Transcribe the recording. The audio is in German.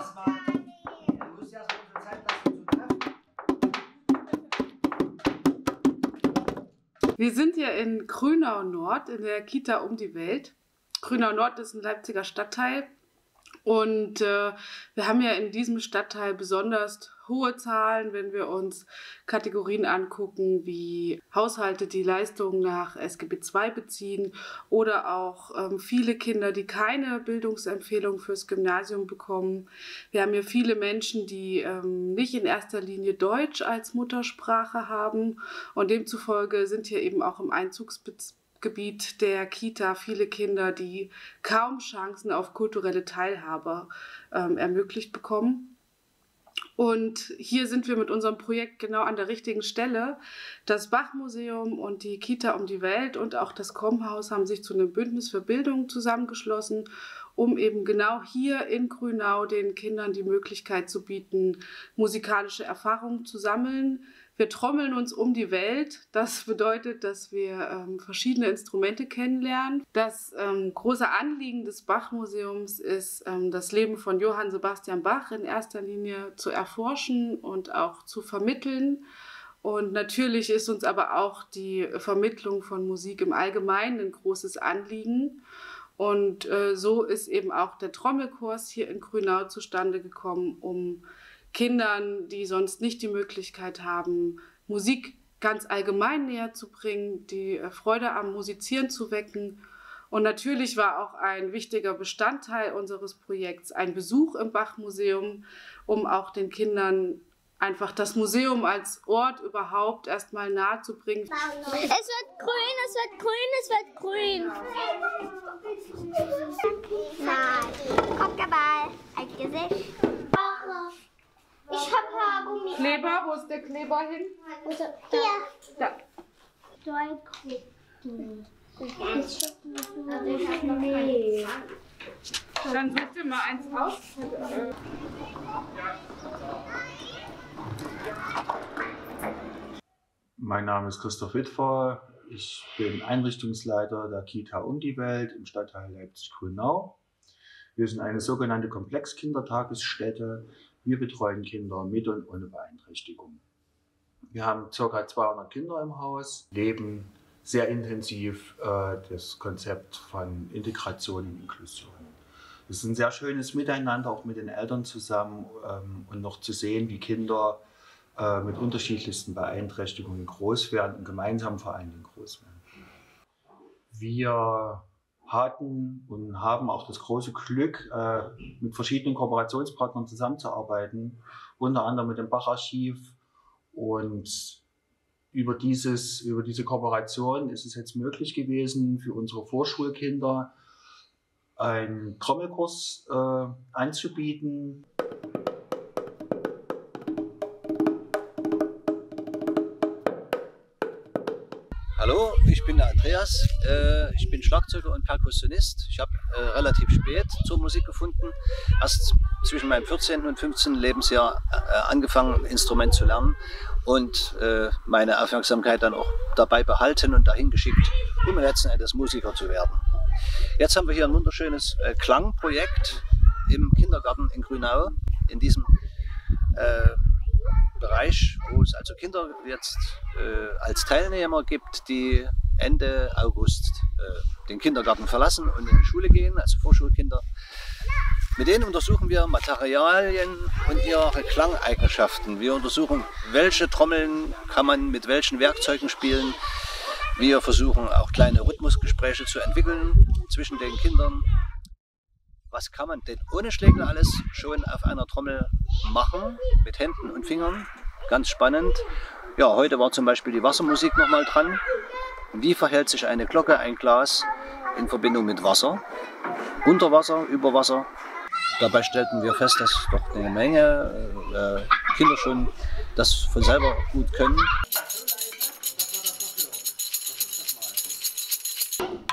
erstmal unsere Zeit lassen zu treffen. Wir sind hier in Grünau Nord in der Kita Um die Welt. Grünau Nord ist ein Leipziger Stadtteil und wir haben ja in diesem Stadtteil besonders hohe Zahlen, wenn wir uns Kategorien angucken wie Haushalte, die Leistungen nach SGB II beziehen oder auch viele Kinder, die keine Bildungsempfehlung fürs Gymnasium bekommen. Wir haben hier viele Menschen, die nicht in erster Linie Deutsch als Muttersprache haben und demzufolge sind hier eben auch im Einzugsgebiet der Kita viele Kinder, die kaum Chancen auf kulturelle Teilhabe ermöglicht bekommen. Und hier sind wir mit unserem Projekt genau an der richtigen Stelle. Das Bach-Museum und die Kita Um die Welt und auch das Kommhaus haben sich zu einem Bündnis für Bildung zusammengeschlossen, um eben genau hier in Grünau den Kindern die Möglichkeit zu bieten, musikalische Erfahrungen zu sammeln. Wir trommeln uns um die Welt. Das bedeutet, dass wir verschiedene Instrumente kennenlernen. Das große Anliegen des Bach-Museums ist, das Leben von Johann Sebastian Bach in erster Linie zu erforschen und auch zu vermitteln. Und natürlich ist uns aber auch die Vermittlung von Musik im Allgemeinen ein großes Anliegen. Und so ist eben auch der Trommelkurs hier in Grünau zustande gekommen, um Kindern, die sonst nicht die Möglichkeit haben, Musik ganz allgemein näher zu bringen, die Freude am Musizieren zu wecken. Und natürlich war auch ein wichtiger Bestandteil unseres Projekts ein Besuch im Bach-Museum, um auch den Kindern einfach das Museum als Ort überhaupt erstmal nahe zu bringen. Es wird grün, es wird grün, es wird grün. Nein, Kopfball, ein Gesicht. Ich habe Haargummi. Kleber, wo ist der Kleber hin? Hier. Da. Dann such dir mal eins aus. Mein Name ist Christoph Witwer. Ich bin Einrichtungsleiter der Kita Um die Welt im Stadtteil Leipzig-Grünau. Wir sind eine sogenannte Komplexkindertagesstätte. Wir betreuen Kinder mit und ohne Beeinträchtigung. Wir haben ca. 200 Kinder im Haus, leben sehr intensiv das Konzept von Integration und Inklusion. Es ist ein sehr schönes Miteinander, auch mit den Eltern zusammen und noch zu sehen, wie Kinder mit unterschiedlichsten Beeinträchtigungen groß werden und gemeinsam vor allen Dingen groß werden. Wir hatten und haben auch das große Glück, mit verschiedenen Kooperationspartnern zusammenzuarbeiten, unter anderem mit dem Bach-Archiv. Und über diese Kooperation ist es jetzt möglich gewesen, für unsere Vorschulkinder einen Trommelkurs anzubieten. Hallo, ich bin der Andreas, ich bin Schlagzeuger und Perkussionist. Ich habe relativ spät zur Musik gefunden, erst zwischen meinem 14. und 15. Lebensjahr angefangen, ein Instrument zu lernen und meine Aufmerksamkeit dann auch dabei behalten und dahin geschickt, um letzten Endes Musiker zu werden. Jetzt haben wir hier ein wunderschönes Klangprojekt im Kindergarten in Grünau, in diesem Bereich, wo es also Kinder jetzt als Teilnehmer gibt, die Ende August den Kindergarten verlassen und in die Schule gehen, also Vorschulkinder. Mit denen untersuchen wir Materialien und ihre Klangeigenschaften. Wir untersuchen, welche Trommeln kann man mit welchen Werkzeugen spielen. Wir versuchen auch kleine Rhythmusgespräche zu entwickeln zwischen den Kindern. Was kann man denn ohne Schlägel alles schon auf einer Trommel machen, mit Händen und Fingern? Ganz spannend. Ja, heute war zum Beispiel die Wassermusik nochmal dran. Wie verhält sich eine Glocke, ein Glas in Verbindung mit Wasser? Unter Wasser, über Wasser. Dabei stellten wir fest, dass doch eine Menge Kinder schon das von selber gut können.